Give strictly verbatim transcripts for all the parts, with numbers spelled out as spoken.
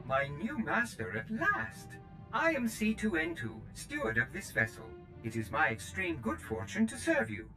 My new master at last! I am C two N two, steward of this vessel. It is my extreme good fortune to serve you.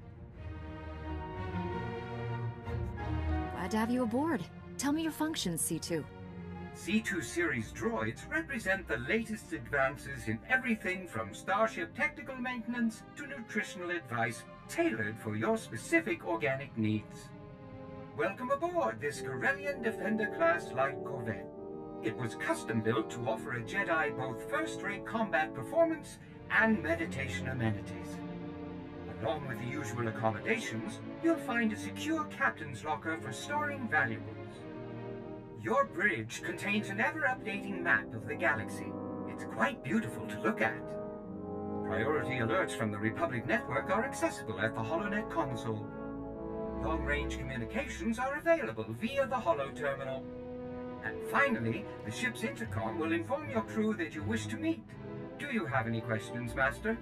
Glad to have you aboard. Tell me your functions, C two. C two series droids represent the latest advances in everything from starship technical maintenance to nutritional advice tailored for your specific organic needs. Welcome aboard this Corellian Defender-class light corvette. It was custom-built to offer a Jedi both first-rate combat performance and meditation amenities. Along with the usual accommodations, you'll find a secure captain's locker for storing valuables. Your bridge contains an ever-updating map of the galaxy. It's quite beautiful to look at. Priority alerts from the Republic Network are accessible at the HoloNet console. Long-range communications are available via the Holo Terminal. And finally, the ship's intercom will inform your crew that you wish to meet. Do you have any questions, Master?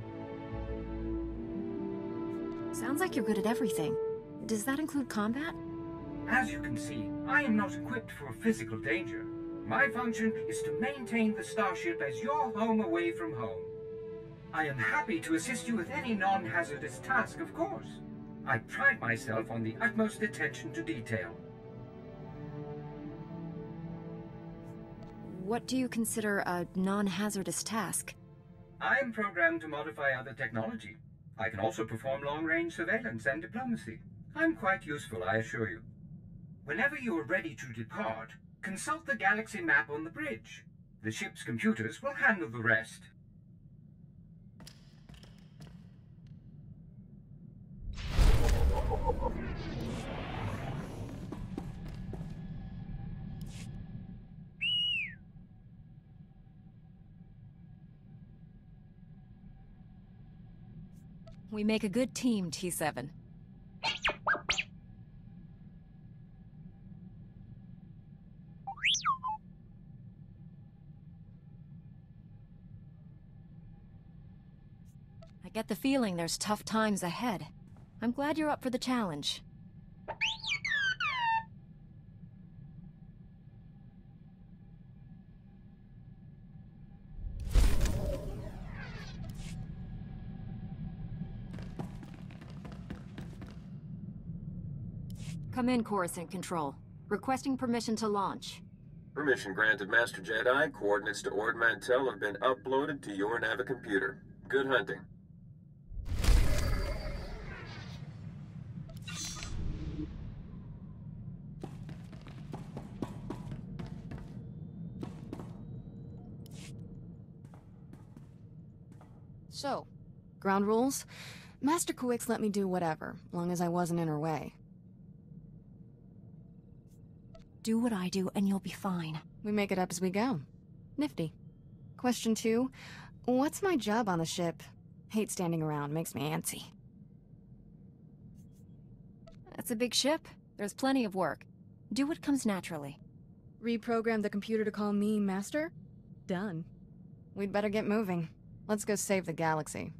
Sounds like you're good at everything. Does that include combat? As you can see, I am not equipped for physical danger. My function is to maintain the starship as your home away from home. I am happy to assist you with any non-hazardous task, of course. I pride myself on the utmost attention to detail. What do you consider a non-hazardous task? I am programmed to modify other technology. I can also perform long-range surveillance and diplomacy. I'm quite useful, I assure you. Whenever you are ready to depart, consult the galaxy map on the bridge. The ship's computers will handle the rest. We make a good team, T seven. I get the feeling there's tough times ahead. I'm glad you're up for the challenge. Come in, Coruscant Control. Requesting permission to launch. Permission granted, Master Jedi. Coordinates to Ord Mantell have been uploaded to your navicomputer. Good hunting. So, ground rules? Master Twi'lek let me do whatever, long as I wasn't in her way. Do what I do and you'll be fine. We make it up as we go. Nifty. Question two, what's my job on the ship? Hate standing around, makes me antsy. That's a big ship. There's plenty of work. Do what comes naturally. Reprogram the computer to call me Master? Done. We'd better get moving. Let's go save the galaxy.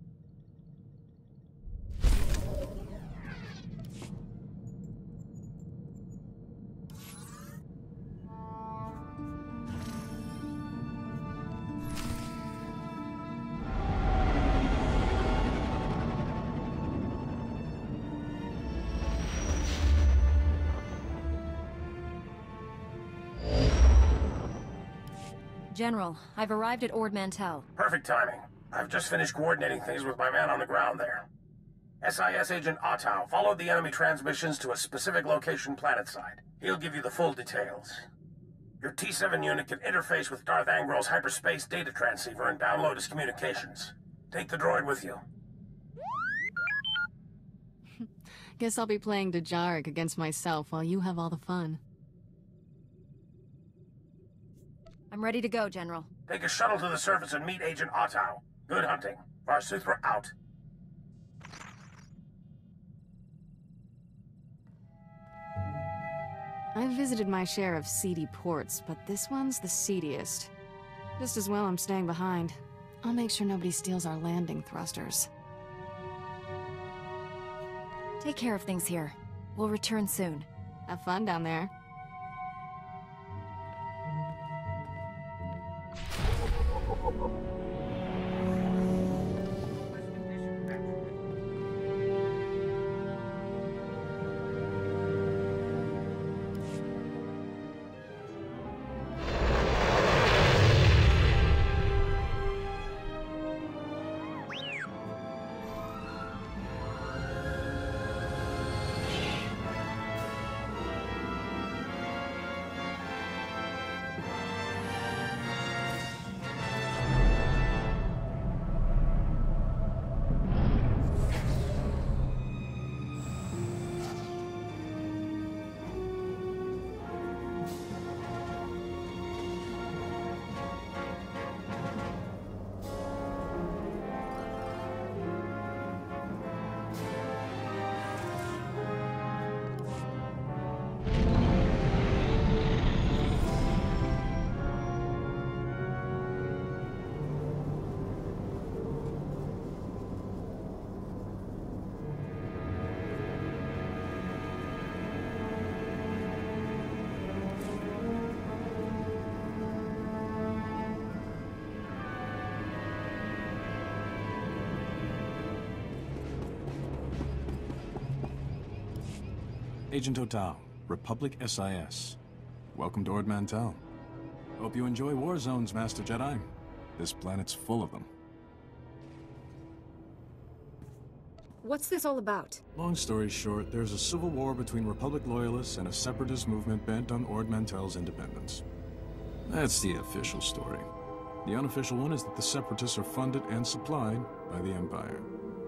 General, I've arrived at Ord Mantell. Perfect timing. I've just finished coordinating things with my man on the ground there. S I S Agent Ottow followed the enemy transmissions to a specific location planetside. He'll give you the full details. Your T seven unit can interface with Darth Angral's hyperspace data transceiver and download his communications. Take the droid with you. Guess I'll be playing Djarik against myself while you have all the fun. I'm ready to go, General. Take a shuttle to the surface and meet Agent Ottow. Good hunting. Var Suthra out. I've visited my share of seedy ports, but this one's the seediest. Just as well I'm staying behind. I'll make sure nobody steals our landing thrusters. Take care of things here. We'll return soon. Have fun down there. Agent Otao, Republic S I S. Welcome to Ord Mantell. Hope you enjoy war zones, Master Jedi. This planet's full of them. What's this all about? Long story short, there's a civil war between Republic loyalists and a separatist movement bent on Ord Mantell's independence. That's the official story. The unofficial one is that the separatists are funded and supplied by the Empire.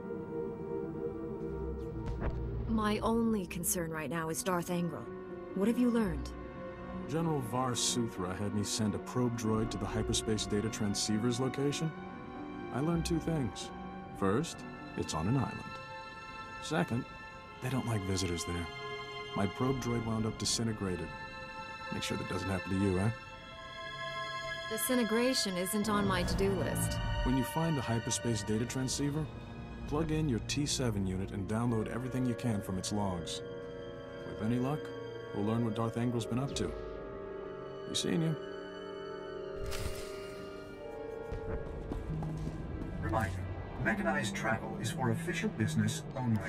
My only concern right now is Darth Angral. What have you learned? General Var Suthra had me send a probe droid to the hyperspace data transceiver's location. I learned two things. First, it's on an island. Second, they don't like visitors there. My probe droid wound up disintegrated. Make sure that doesn't happen to you, eh? Disintegration isn't on my to-do list. When you find the hyperspace data transceiver, plug in your T seven unit and download everything you can from its logs. With any luck, we'll learn what Darth Angral's been up to. Be seeing you. Reminder, mechanized travel is for official business only.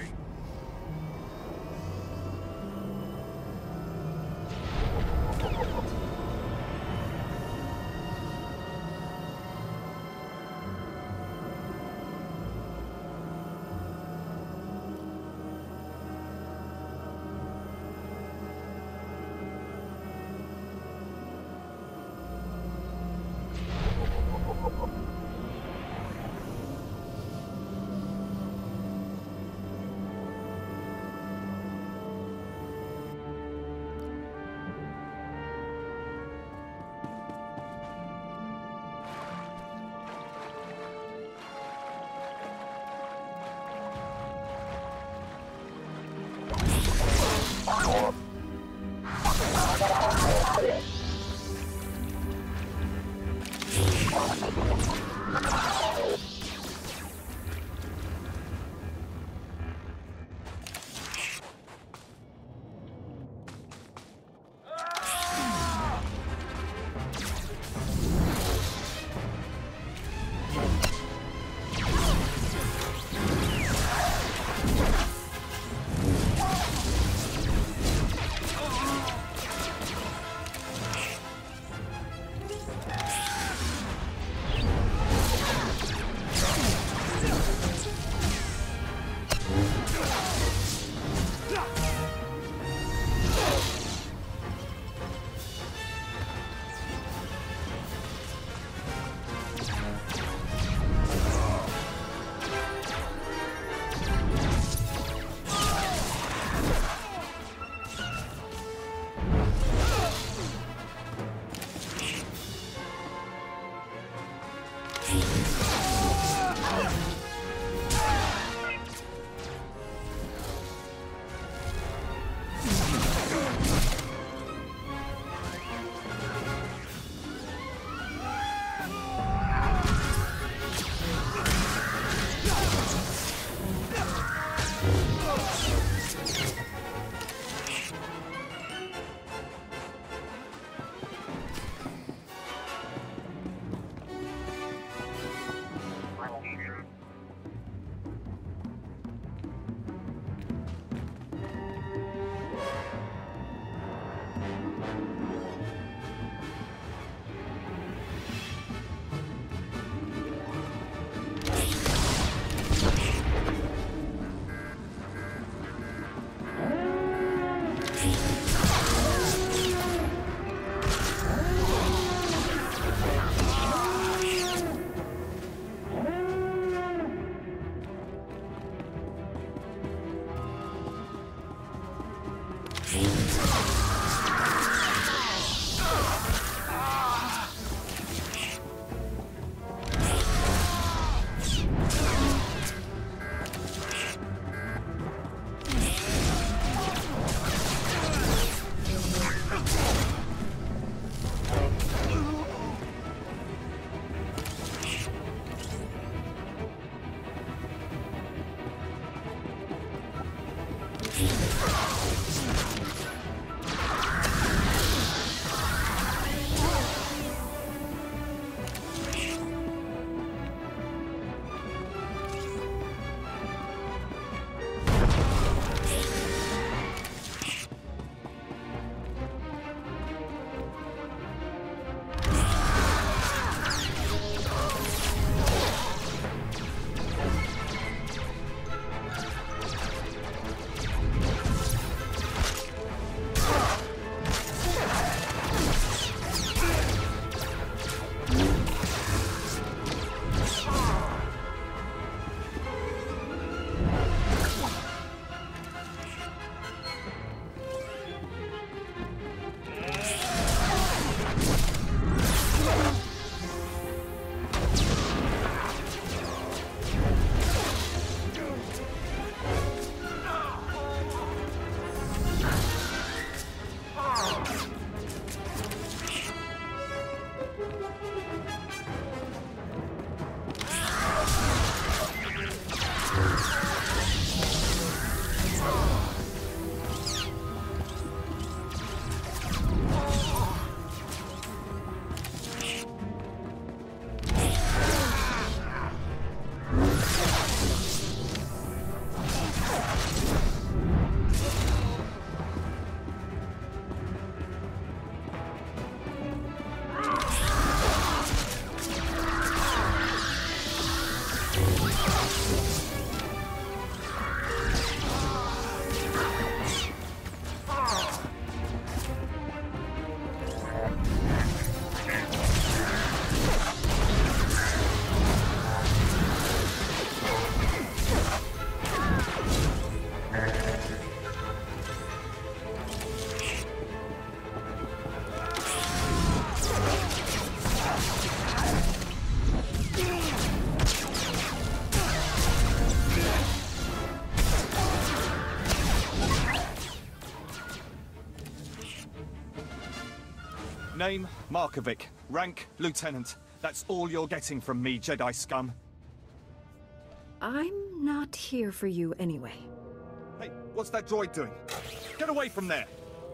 Name, Markovic. Rank, Lieutenant. That's all you're getting from me, Jedi scum. I'm not here for you anyway. Hey, what's that droid doing? Get away from there!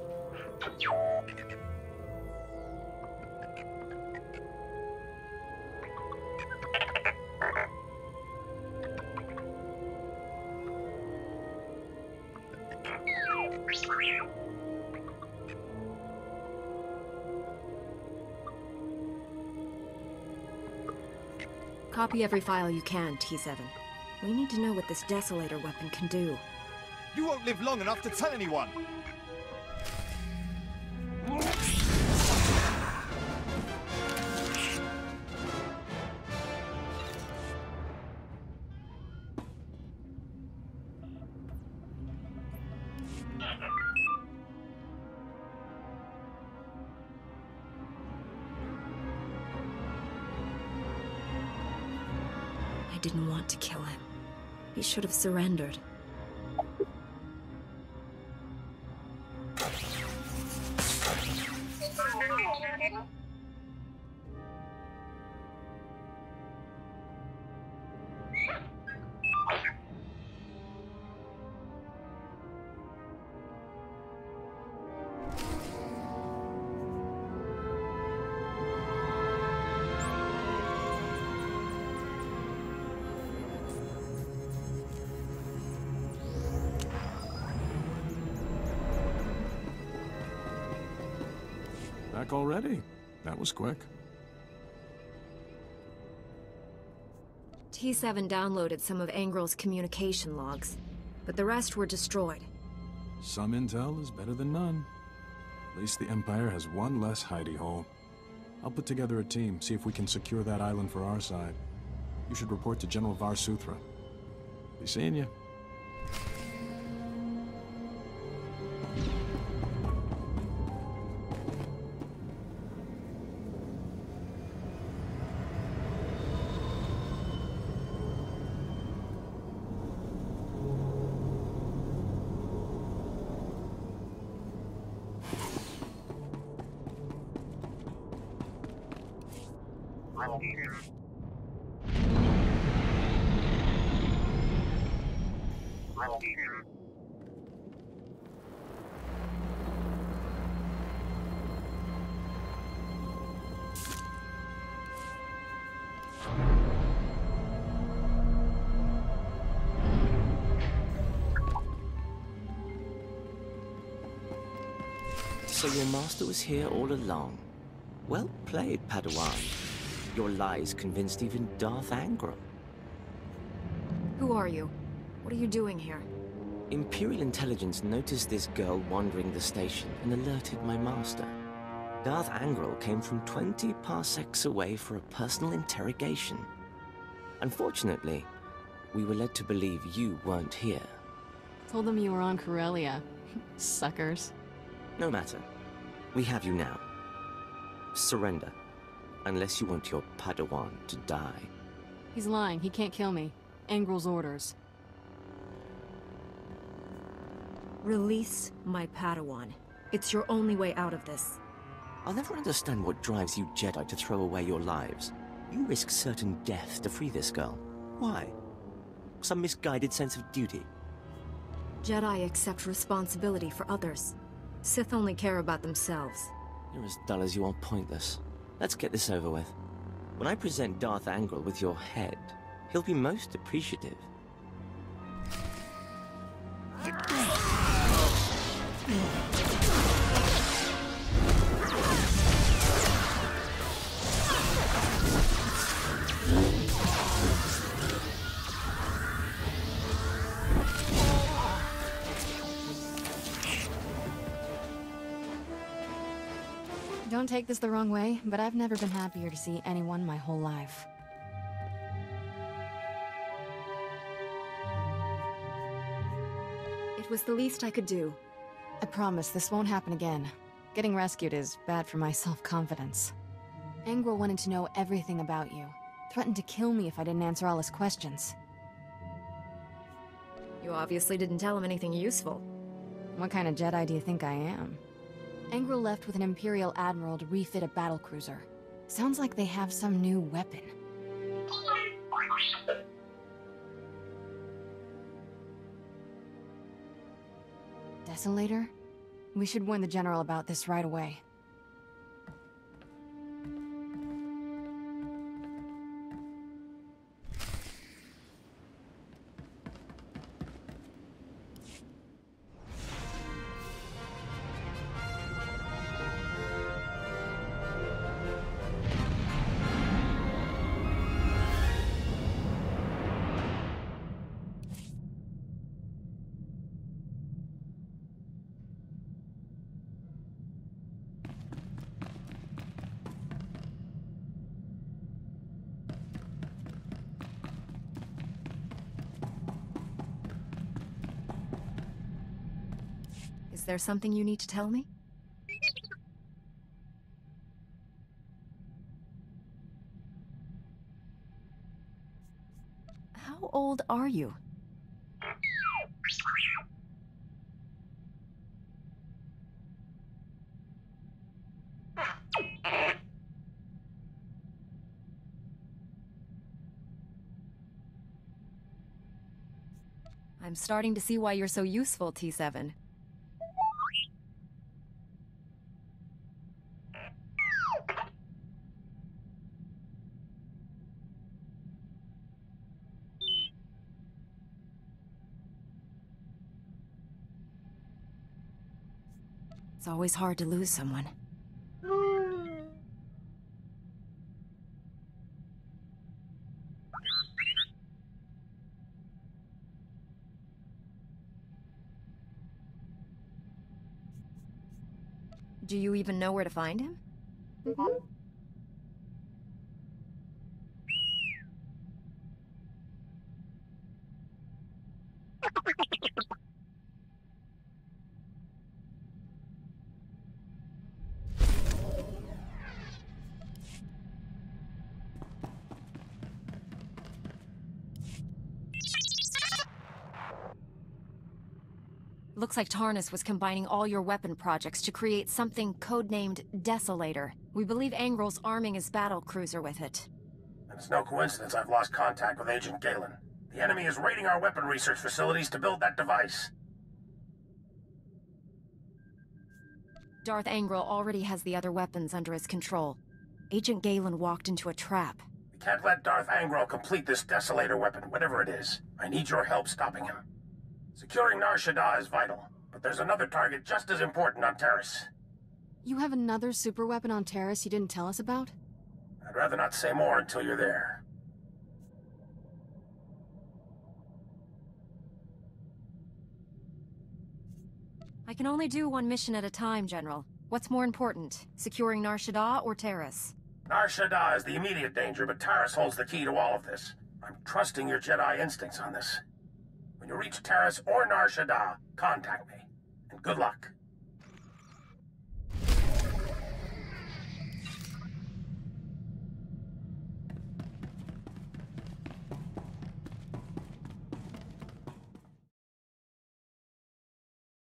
Copy every file you can, T seven. We need to know what this Desolator weapon can do. You won't live long enough to tell anyone! I didn't want to kill him. He should have surrendered. Back already? That was quick. T seven downloaded some of Angral's communication logs, but the rest were destroyed. Some intel is better than none. At least the Empire has one less hidey hole. I'll put together a team, see if we can secure that island for our side. You should report to General Var Suthra. Be seeing you. So your master was here all along. Well played, Padawan. Your lies convinced even Darth Angral. Who are you? What are you doing here? Imperial intelligence noticed this girl wandering the station and alerted my master. Darth Angral came from twenty parsecs away for a personal interrogation. Unfortunately, we were led to believe you weren't here. Told them you were on Corellia. Suckers. No matter. We have you now. Surrender. Unless you want your Padawan to die. He's lying. He can't kill me. Angral's orders. Release my Padawan. It's your only way out of this. I'll never understand what drives you Jedi to throw away your lives. You risk certain death to free this girl. Why? Some misguided sense of duty? Jedi accept responsibility for others. Sith only care about themselves. You're as dull as you are pointless. Let's get this over with. When I present Darth Angral with your head, he'll be most appreciative. Don't take this the wrong way, but I've never been happier to see anyone my whole life. It was the least I could do. I promise this won't happen again. Getting rescued is bad for my self-confidence. Angral wanted to know everything about you. Threatened to kill me if I didn't answer all his questions. You obviously didn't tell him anything useful. What kind of Jedi do you think I am? Angral left with an Imperial admiral to refit a battlecruiser. Sounds like they have some new weapon. Desolator? We should warn the General about this right away. Is there something you need to tell me? How old are you? I'm starting to see why you're so useful, T seven. It's always hard to lose someone. Do you even know where to find him? Mm-hmm. Looks like Taris was combining all your weapon projects to create something codenamed Desolator. We believe Angral's arming his battlecruiser with it. And it's no coincidence I've lost contact with Agent Galen. The enemy is raiding our weapon research facilities to build that device. Darth Angral already has the other weapons under his control. Agent Galen walked into a trap. We can't let Darth Angral complete this Desolator weapon, whatever it is. I need your help stopping him. Securing Nar Shaddaa is vital, but there's another target just as important on Taris. You have another super weapon on Taris you didn't tell us about? I'd rather not say more until you're there. I can only do one mission at a time, General. What's more important, securing Nar Shaddaa or Taris? Nar Shaddaa is the immediate danger, but Taris holds the key to all of this. I'm trusting your Jedi instincts on this. When you reach Taris or Nar Shaddaa, contact me. And good luck.